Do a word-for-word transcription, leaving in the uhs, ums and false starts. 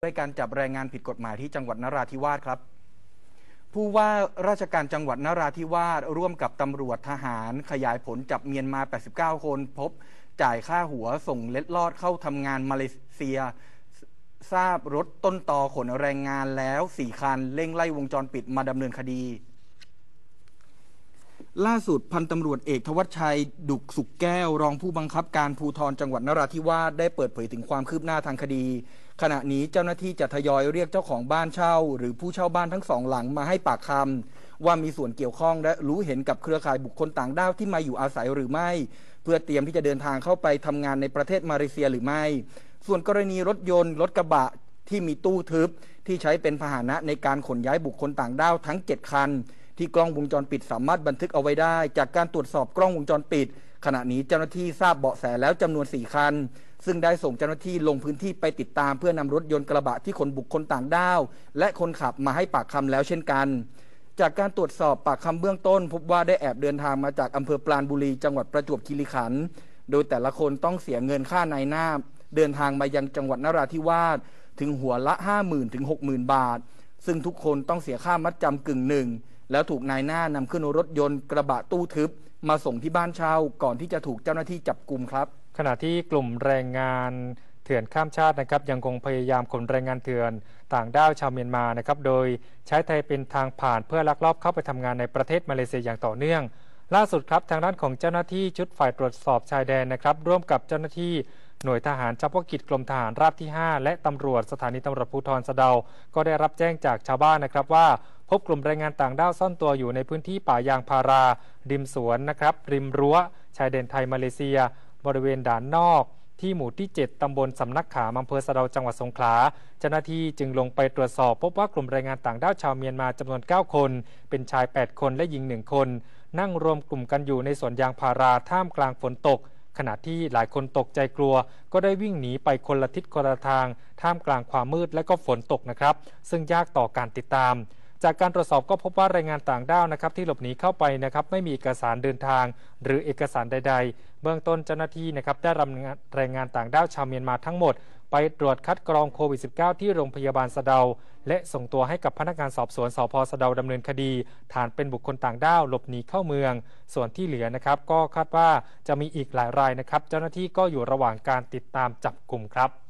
ด้วยการจับแรงงานผิดกฎหมายที่จังหวัดนราธิวาสครับผู้ว่าราชการจังหวัดนราธิวาสร่วมกับตำรวจทหารขยายผลจับเมียนมาแปดสิบเก้าคนพบจ่ายค่าหัวส่งเล็ดลอดเข้าทำงานมาเลเซียทราบรถต้นตอขนแรงงานแล้วสี่คันเร่งไล่วงจรปิดมาดำเนินคดีล่าสุดพันตำรวจเอกทวัชชัยดุกสุขแก้วรองผู้บังคับการภูธรจังหวัดนราธิวาสได้เปิดเผยถึงความคืบหน้าทางคดีขณะนี้เจ้าหน้าที่จะทยอยเรียกเจ้าของบ้านเช่าหรือผู้เช่าบ้านทั้งสองหลังมาให้ปากคำว่ามีส่วนเกี่ยวข้องและรู้เห็นกับเครือข่ายบุคคลต่างด้าวที่มาอยู่อาศัยหรือไม่เพื่อเตรียมที่จะเดินทางเข้าไปทำงานในประเทศมาเลเซียหรือไม่ส่วนกรณีรถยนต์รถกระบะที่มีตู้ทึบที่ใช้เป็นพาหนะในการขนย้ายบุคคลต่างด้าวทั้งเจ็ดคันที่กล้องวงจรปิดสามารถบันทึกเอาไว้ได้จากการตรวจสอบกล้องวงจรปิดขณะนี้เจ้าหน้าที่ทราบเบาะแสแล้วจำนวนสี่คันซึ่งได้ส่งเจ้าหน้าที่ลงพื้นที่ไปติดตามเพื่อนำรถยนต์กระบะที่ขนบุคคลต่างด้าวและคนขับมาให้ปากคำแล้วเช่นกันจากการตรวจสอบปากคำเบื้องต้นพบว่าได้แอบเดินทางมาจากอำเภอปราณบุรีจังหวัดประจวบคีรีขันธ์โดยแต่ละคนต้องเสียเงินค่านายหน้าเดินทางมายังจังหวัดนราธิวาสถึงหัวละ ห้าหมื่น ถึง หกหมื่น บาทซึ่งทุกคนต้องเสียค่ามัดจำกึ่งหนึ่งแล้วถูกนายหน้านำขึ้นรถยนต์กระบะตู้ทึบมาส่งที่บ้านเช่าก่อนที่จะถูกเจ้าหน้าที่จับกุมครับขณะที่กลุ่มแรงงานเถื่อนข้ามชาตินะครับยังคงพยายามขนแรงงานเถื่อนต่างด้าวชาวเมียนมานะครับโดยใช้ไทยเป็นทางผ่านเพื่อลักลอบเข้าไปทำงานในประเทศมาเลเซียอย่างต่อเนื่องล่าสุดครับทางด้านของเจ้าหน้าที่ชุดฝ่ายตรวจสอบชายแดนนะครับร่วมกับเจ้าหน้าที่หน่วยทหารเฉพาะกิจกรมทหารราบที่ห้าและตำรวจสถานีตำรวจภูธรสะเดาก็ได้รับแจ้งจากชาวบ้านนะครับว่าพบกลุ่มแรงงานต่างด้าวซ่อนตัวอยู่ในพื้นที่ป่ายางพาราริมสวนนะครับริมรั้วชายแดนไทยมาเลเซียบริเวณด่านนอกที่หมู่ที่เจ็ดตำบลสำนักขามอำเภอสะเดาจังหวัดสงขลาเจ้าหน้าที่จึงลงไปตรวจสอบพบว่ากลุ่มแรงงานต่างด้าวชาวเมียนมาจำนวนเก้าคนเป็นชายแปดคนและหญิงหนึ่งคนนั่งรวมกลุ่มกันอยู่ในสวนยางพาราท่ามกลางฝนตกขณะที่หลายคนตกใจกลัวก็ได้วิ่งหนีไปคนละทิศคนละทางท่ามกลางความมืดและก็ฝนตกนะครับซึ่งยากต่อการติดตามจากการตรวจสอบก็พบว่าแรงงานต่างด้าวนะครับที่หลบหนีเข้าไปนะครับไม่มีเอกสารเดินทางหรือเอกสารใดๆเบื้องต้นเจ้าหน้าที่นะครับได้รับแรงงานต่างด้าวชาวเมียนมาทั้งหมดไปตรวจคัดกรองโควิด สิบเก้า ที่โรงพยาบาลสะเดาและส่งตัวให้กับพนักงานสอบสวนสภ.สะเดาดำเนินคดีฐานเป็นบุคคลต่างด้าวหลบหนีเข้าเมืองส่วนที่เหลือนะครับก็คาดว่าจะมีอีกหลายรายนะครับเจ้าหน้าที่ก็อยู่ระหว่างการติดตามจับกลุ่มครับ